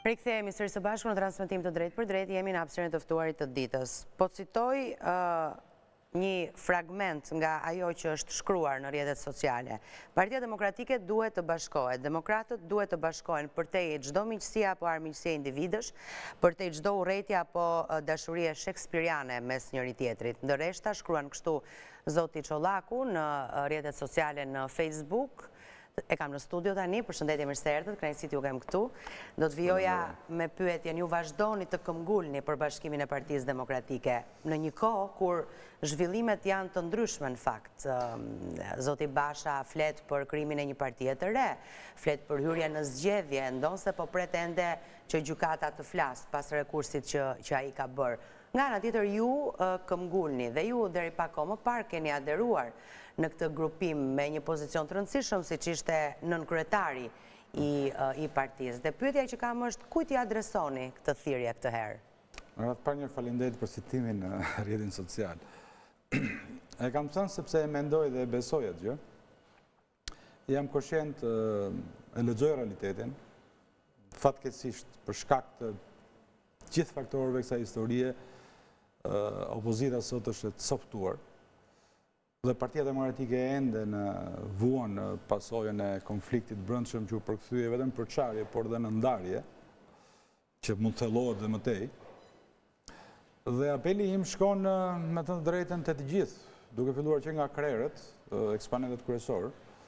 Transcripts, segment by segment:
Rikthehemi sërish së bashku në transmetim të drejtë për drejtë, jemi në hapësirën e të ftuarit të ditës. Po citoj një fragment nga ajo që është shkruar në rrjetet sociale. Partia Demokratike duhet të bashkohet. Demokratët duhet të bashkohen përtej çdo miqësia apo armiqësie individësh, përtej çdo urrejtje apo dashurie shekspiriane mes njëri tjetrit. Ndërreshta shkruan kështu zoti Çollaku në rrjetet sociale në Facebook. E kam në studio tani, përshëndetje, mirë se erdhët, kënaqësi t'ju kem këtu. Do të vijoja me pyetjen, ju vazhdoni të këmbgulni për bashkimin e Partisë Demokratike në një kohë kur zhvillimet janë të ndryshme në fakt. Zoti Basha flet për krijimin e një partie të re, flet për hyrje në zgjedhje, ndonse po pretende që gjykata të flas pas rekursit që ai ka bërë. Nga ana tjetër ju këmbgulni dhe ju deri pak kohë më parë keni aderuar në këtë grupim me një pozicion të rëndësishëm siç ishte nënkryetari i partisë. Dhe pyetja që kam është kujt i adresoni këtë thirrje këtë herë? Në parë një faleminderit për citimin në rrjetin social. E kam thënë sepse e mendoj dhe e besoj atë gjë. Jam koshient e lexoj realitetin. Fatkeqësisht për shkak të gjithë faktorëve kësaj historie, opozita sot është e coptuar. Dhe Partia Demokratike ende në vuan në pasojën e konfliktit brendshëm që u përkthye vetëm për çarje, por dhe në ndarje, që mund thellohet dhe mëtej. Dhe apeli im shkon me të drejtën të gjithë, duke filluar që nga krerët, eksponentët kryesor.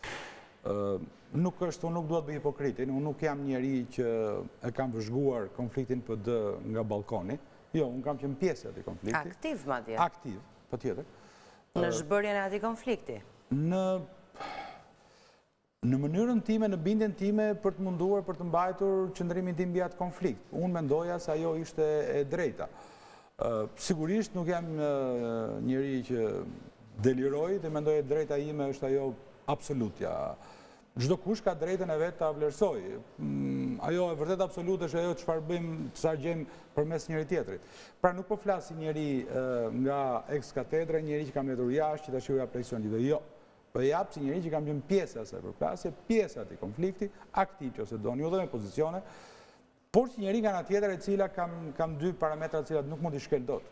Unë nuk dua të bëj hipokritin, unë nuk jam njeri që e kam vëzhguar konfliktin PD nga balkoni. Jo, unë kam qenë pjesë e atij konflikti. Aktiv madje. Aktiv, patjetër. Në zhbërjen e atij konflikti? Në mënyrën time, në bindjen time për të munduar për të mbajtur qëndrimin tim mbi atë konflikt. Unë mendoja se ajo ishte e drejta. Sigurisht nuk jam njeri që deliroj dhe mendoj e drejta ime është ajo absolutja. Çdo kush ka drejtën e vet ta vlerësoj. Ajo e vërtet absolute është ajo çfarë bëjmë, çfarë gjejmë përmes njëri tjetrit. Pra nuk po flas si njeri nga ex katedra, njeri që kam mbetur jashtë, që tash u jap leksion gjithë. Jo. Po jap si njeri që kam qenë pjesë e asaj përplasje, pjesë e atij konflikti, aktiv nëse doni, jo dhe me pozicione, por si njeri nga ana tjetër e cila kam dy parametra të cilat nuk mund t'i shkel dot.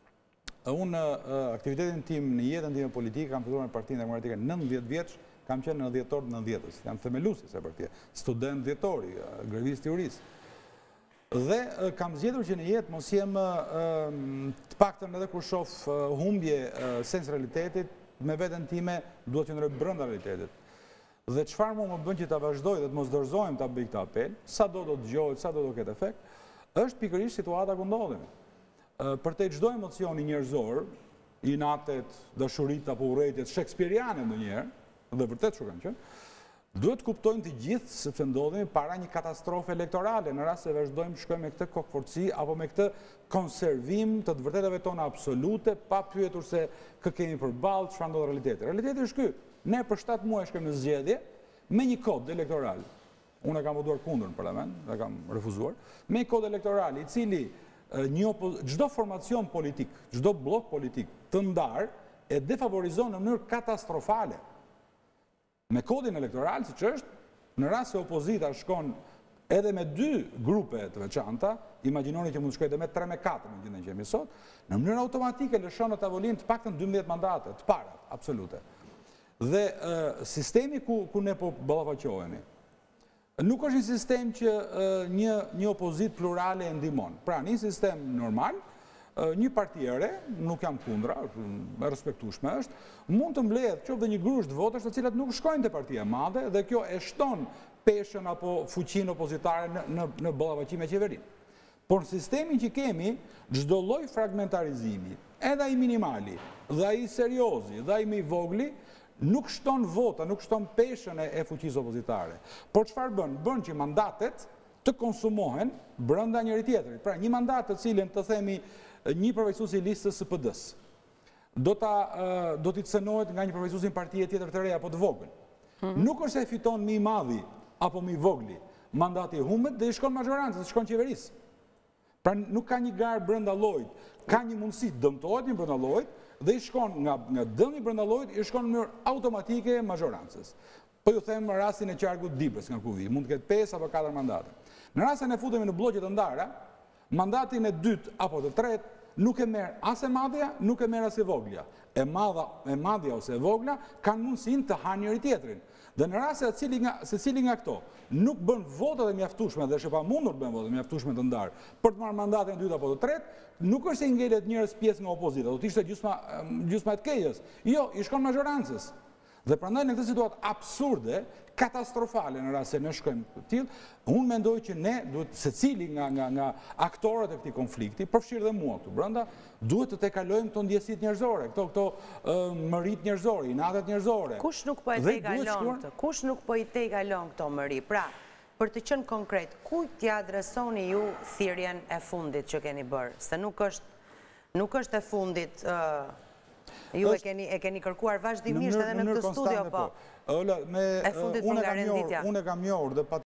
Unë aktivitetin tim në jetën time politike kam filluar në Partinë Demokratike 19 vjeç. Kam qenë në dhjetor të 90-s, jam themeluesi së partie, student dhjetori, grevist juris. Dhe kam zgjedhur që në jetë mos jem të paktën edhe kur shoh humbje sens realitetit, me veten time duhet të qëndroj brenda realitetit. Dhe çfarë më bën që ta vazhdoj dhe të mos dorëzohem ta bëj këtë apel, sado do dëgjohet, sado do ketë efekt, është pikërisht situata ku ndodhemi. Përtej çdo emocioni njerëzor, inatet, dashurit apo urrejtjet shekspiriane ndonjëherë, dhe vërtet që kanë qenë, duhet kuptojmë të gjithë sepse ndodhemi para një katastrofe elektorale në rast se vazhdojmë shkojmë me këtë kokforci apo me këtë konservim të vërtetave tona absolute, pa pyetur se kë kemi përballë, çfarë ndodh realiteti. Realiteti është ky. Ne për 7 muaj shkojmë në zgjedhje me një kod elektoral. Unë kam votuar kundër në parlament, e kam refuzuar, me një kod elektoral i cili çdo formacion politik, çdo blok politik të ndar e defavorizon në mënyrë katastrofale. Me kodin elektoral, siç është, në rast se opozita shkon edhe me 2 grupe të veçanta, imagjinoni që mund të shkojë edhe me 3 me 4 në gjendjen që jemi sot, në mënyrë automatike lëshon në tavolinë të paktën 12 mandate, të parat, absolute. Dhe sistemi ku ne po ballafaqohemi, nuk është një sistem që një opozit plurale e ndihmon. Pra, një sistem normal, një parti e re, nuk jam kundra, e respektueshme është, mund të mbledh qoftë një grusht votësh të cilat nuk shkojnë te partia e madhe dhe kjo e shton peshën apo fuqinë opozitare në ballafaqim me qeverinë. Por në sistemin që kemi, çdo lloj fragmentarizimi, edhe ai minimali, dhe ai seriozi, dhe ai më i vogli, nuk shton vota, nuk shton peshën e fuqisë opozitare. Por çfarë bën? Bën që mandatet të konsumohen brenda njëri tjetrit. Pra, një mandat të cilin të themi një përfaqësues i listës së PD-s do t'i cënohet nga një përfaqësues i partie tjetër të re apo të vogël. Nuk është se fiton më i madhi apo më i vogli, mandati humbet dhe i shkon majorancës, shkon qeverisë. Pra nuk ka një garë brenda llojit, ka një mundësi të dëmtohet një brenda llojit dhe i shkon nga dëmi brenda llojit i shkon në mënyrë automatike majorancës. Po ju them rastin e qargut Dibrës nga ku vi, mund të ketë 5 apo 4 mandate. Në rastin e futemi në bloqe të ndara, mandatin e dytë apo të tretë nuk e merr as e madhja, nuk e merr as e vogla. E madhja ose e vogla kanë mundësinë të hanë njëri tjetrin. Dhe në rast se cili nga këto nuk bën votat e mjaftueshme dhe është e pamundur të bën votat e mjaftueshme të ndarë për të marrë mandatin e dytë apo të tretë, nuk është se i ngelet njerëz pjesë nga opozita, do të ishte gjysma e keqes. Jo, i shkon mazhorancës. Dhe prandaj në këtë situatë absurde, katastrofale në rast se ne shkojmë të tillë, unë mendoj që ne duhet secili nga aktorët e këtij konflikti, përfshirë dhe mua këtu brenda, duhet të tekalojmë këto ndjesitë njerëzore, këto mërit njerëzore, inatet njerëzore. Kush nuk po i tekalon këtë? Kush nuk po i tekalon këto mëri? Pra, për të qenë konkret, ku t'ja adresoni ju thirrjen e fundit që keni bërë? Se nuk është e fundit. Ju e keni kërkuar vazhdimisht edhe në këtë studio, po. E fundit për nga renditja. Unë e kam njohur dhe